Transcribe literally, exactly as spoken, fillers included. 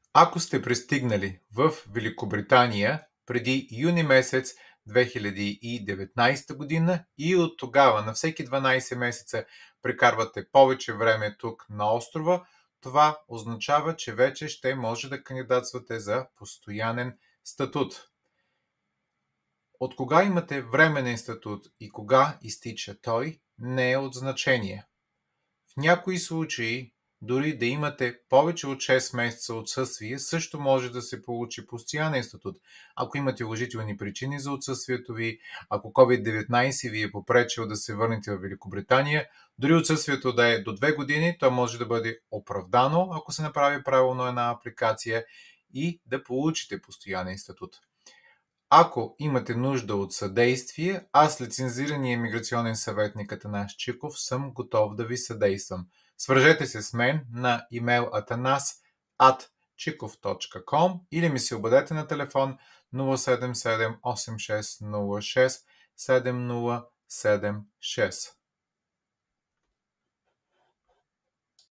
Ако сте пристигнали в Великобритания преди юни месец две хиляди и деветнадесета година и от тогава на всеки дванадесет месеца прекарвате повече време тук на острова, това означава, че вече ще може да кандидатствате за постоянен статут. От кога имате временен статут и кога изтича той, не е от значение. В някои случаи, дори да имате повече от шест месеца отсъствие, също може да се получи постоянен статут. Ако имате уважителни причини за отсъствието ви, ако ковид деветнадесет ви е попречил да се върнете в Великобритания, дори отсъствието да е до две години, то може да бъде оправдано, ако се направи правилно една апликация и да получите постоянен статут. Ако имате нужда от съдействие, аз, лицензирания имиграционен съветник Атанас Чиков, съм готов да ви съдействам. Свържете се с мен на имейл атанас ат чиков точка ком или ми се обадете на телефон нула седем седем осем шест нула шест седем нула седем шест.